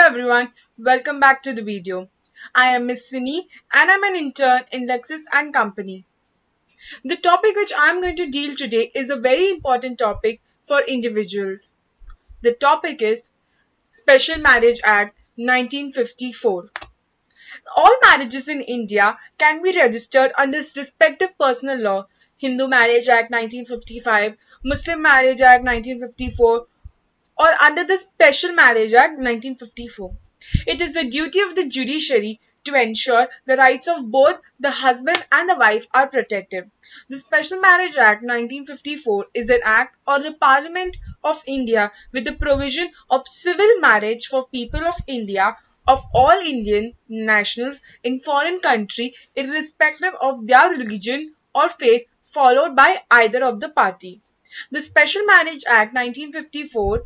everyone, welcome back to the video. I am Miss Sini and I'm an intern in Lexis and Company. The topic which I'm going to deal today is a very important topic for individuals. The topic is Special Marriage Act 1954. All marriages in India can be registered under respective personal law, Hindu Marriage Act 1955, Muslim Marriage Act 1954, or under the Special Marriage Act 1954. It is the duty of the judiciary to ensure the rights of both the husband and the wife are protected. The Special Marriage Act 1954 is an act of the Parliament of India with the provision of civil marriage for people of India of all Indian nationals in foreign country irrespective of their religion or faith followed by either of the party. The Special Marriage Act 1954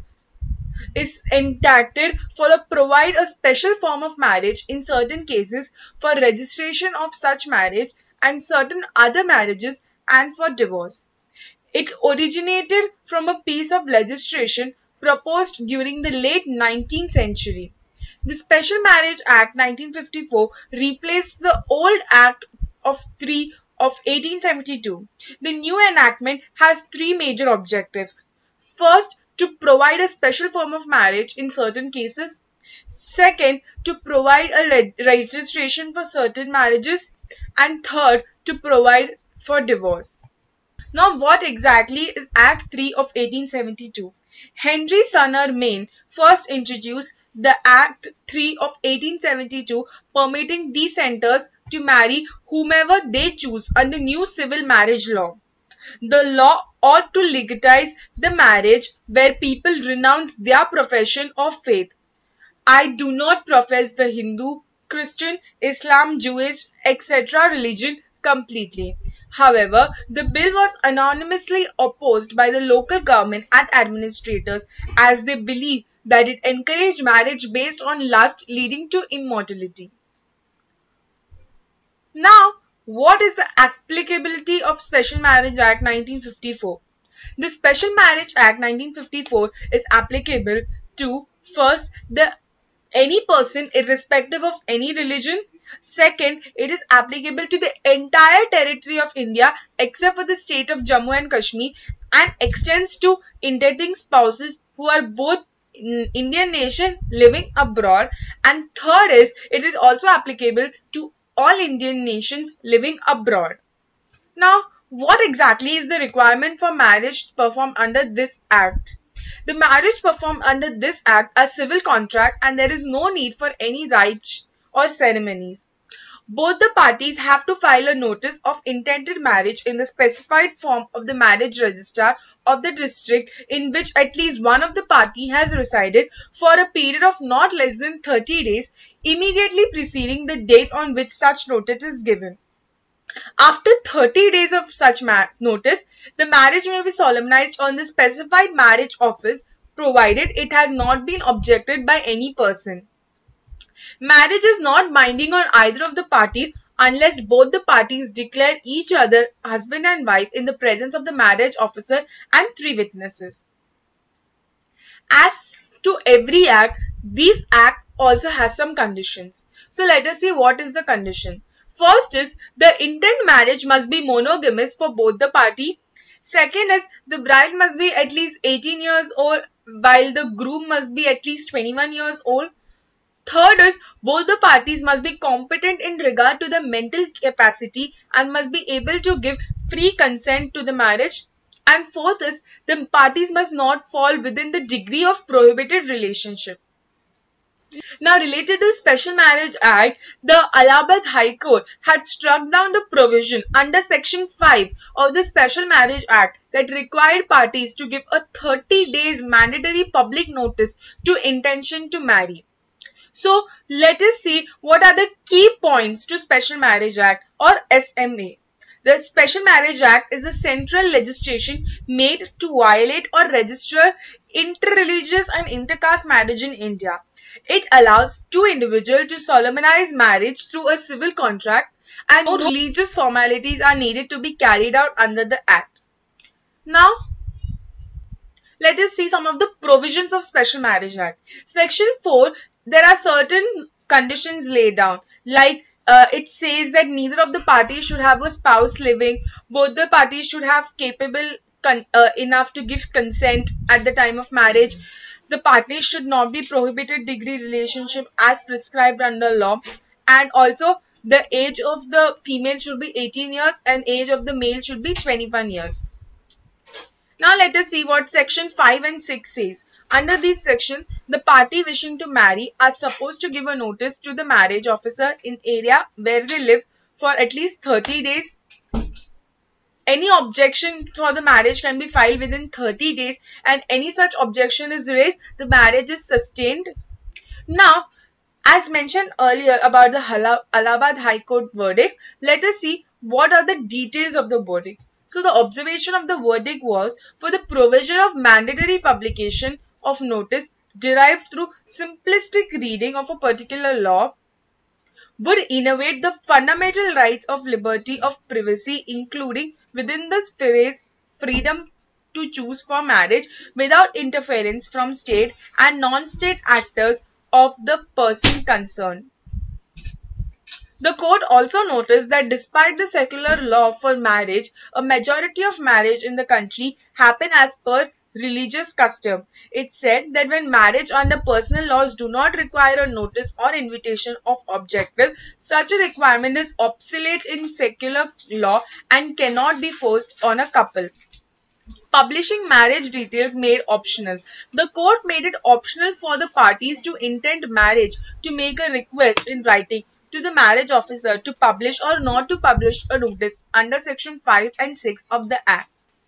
is enacted for to provide a special form of marriage in certain cases for registration of such marriage and certain other marriages and for divorce. It originated from a piece of legislation proposed during the late 19th century. The Special Marriage Act 1954 replaced the old Act of 3 of 1872. The new enactment has three major objectives. First, to provide a special form of marriage in certain cases. Second, to provide a registration for certain marriages. And third, to provide for divorce. Now, what exactly is Act 3 of 1872? Henry Sumner Maine first introduced the Act 3 of 1872 permitting dissenters to marry whomever they choose under new civil marriage law. The law ought to legalize the marriage where people renounce their profession of faith. I do not profess the Hindu, Christian, Islam, Jewish, etc. religion completely. However, the bill was unanimously opposed by the local government and administrators as they believed that it encouraged marriage based on lust leading to immortality. Now, what is the applicability of Special Marriage Act 1954? The Special Marriage Act 1954 is applicable to first, any person irrespective of any religion. Second, it is applicable to the entire territory of India except for the state of Jammu and Kashmir and extends to intending spouses who are both Indian nation living abroad. And third is, it is also applicable to all Indian nations living abroad. Now, what exactly is the requirement for marriage performed under this act? The marriage performed under this act are civil contract and there is no need for any rites or ceremonies. Both the parties have to file a notice of intended marriage in the specified form of the marriage register of the district in which at least one of the party has resided for a period of not less than 30 days immediately preceding the date on which such notice is given. After 30 days of such notice, the marriage may be solemnized on the specified marriage office provided it has not been objected by any person. Marriage is not binding on either of the parties unless both the parties declare each other husband and wife in the presence of the marriage officer and three witnesses. As to every act, this act also has some conditions. So let us see what is the condition. First is, the intent marriage must be monogamous for both the party. Second is, the bride must be at least 18 years old while the groom must be at least 21 years old. Third is, both the parties must be competent in regard to the mental capacity and must be able to give free consent to the marriage. And fourth is, the parties must not fall within the degree of prohibited relationship. Now, related to Special Marriage Act, the Allahabad High Court had struck down the provision under Section 5 of the Special Marriage Act that required parties to give a 30 days mandatory public notice to intention to marry. So, let us see what are the key points to Special Marriage Act or SMA. The Special Marriage Act is the central legislation made to violate or register interreligious and intercaste marriage in India. It allows two individuals to solemnize marriage through a civil contract and no religious formalities are needed to be carried out under the Act. Now, let us see some of the provisions of Special Marriage Act. Section 4 there are certain conditions laid down, like it says that neither of the parties should have a spouse living. Both the parties should have capable enough to give consent at the time of marriage. The parties should not be prohibited degree relationship as prescribed under law, and also the age of the female should be 18 years and age of the male should be 21 years. Now let us see what section 5 and 6 says. Under this section, the party wishing to marry are supposed to give a notice to the marriage officer in area where they live for at least 30 days. Any objection for the marriage can be filed within 30 days, and any such objection is raised, the marriage is sustained. Now, as mentioned earlier about the Allahabad High Court verdict, let us see what are the details of the verdict. So the observation of the verdict was for the provision of mandatory publication of notice derived through simplistic reading of a particular law would innovate the fundamental rights of liberty of privacy, including within the phrase freedom to choose for marriage without interference from state and non-state actors of the persons concerned. The court also noticed that despite the secular law for marriage, a majority of marriage in the country happen as per religious custom. It said that when marriage under personal laws do not require a notice or invitation of objective, such a requirement is obsolete in secular law and cannot be forced on a couple. Publishing marriage details made optional. The court made it optional for the parties to intend marriage to make a request in writing to the marriage officer to publish or not to publish a notice under section 5 and 6 of the Act.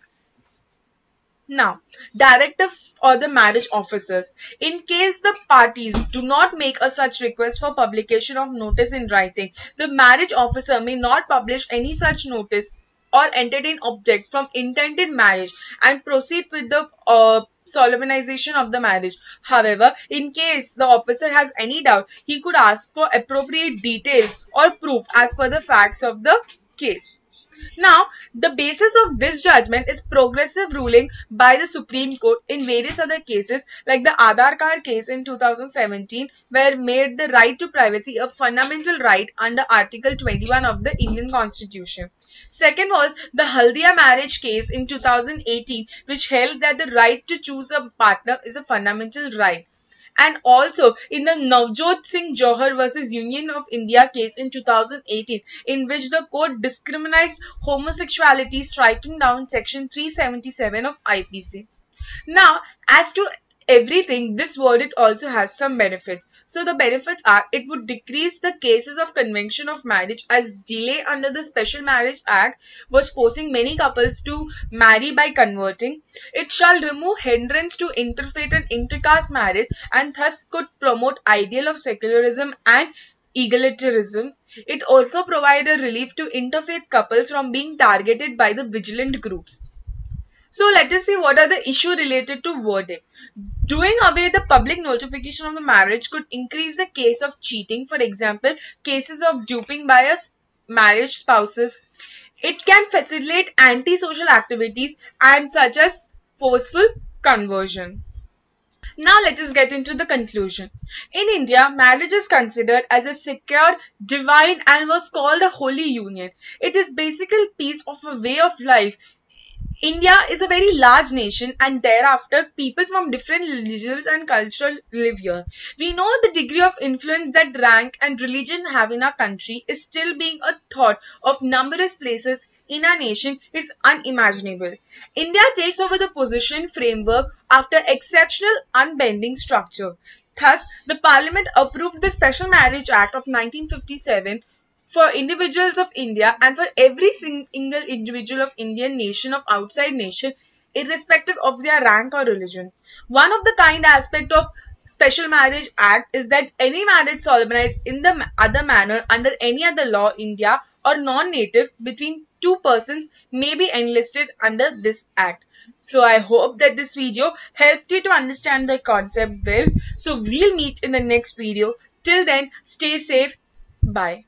Now, directive or the marriage officers. In case the parties do not make a such request for publication of notice in writing, the marriage officer may not publish any such notice or entertain object from intended marriage and proceed with the solemnization of the marriage. However, in case the officer has any doubt, he could ask for appropriate details or proof as per the facts of the case. Now, the basis of this judgment is progressive ruling by the Supreme Court in various other cases, like the Aadhaar card case in 2017, where made the right to privacy a fundamental right under Article 21 of the Indian Constitution. Second was the Haldia marriage case in 2018, which held that the right to choose a partner is a fundamental right. And also in the Navjot Singh Johar versus Union of India case in 2018, in which the court discriminated homosexuality, striking down section 377 of IPC. Now, as to everything, this verdict also has some benefits. So the benefits are, it would decrease the cases of convention of marriage, as delay under the Special Marriage Act was forcing many couples to marry by converting. It shall remove hindrance to interfaith and intercaste marriage and thus could promote ideal of secularism and egalitarianism. It also provided relief to interfaith couples from being targeted by the vigilant groups. So let us see what are the issues related to verdict. Doing away the public notification of the marriage could increase the case of cheating, for example, cases of duping by a marriage spouses. It can facilitate anti-social activities and such as forceful conversion. Now let us get into the conclusion. In India, marriage is considered as a secured, divine and was called a holy union. It is basically piece of a way of life. India is a very large nation and thereafter people from different religions and cultures live here. We know the degree of influence that rank and religion have in our country is still being a thought of numerous places in our nation is unimaginable. India takes over the position framework after exceptional unbending structure. Thus, the Parliament approved the Special Marriage Act of 1957 for individuals of India and for every single individual of Indian nation of outside nation, irrespective of their rank or religion. One of the kind aspect of Special Marriage Act is that any marriage solemnized in the other manner under any other law, India or non-native, between two persons may be enlisted under this act. So I hope that this video helped you to understand the concept well. So we'll meet in the next video. Till then, stay safe. Bye.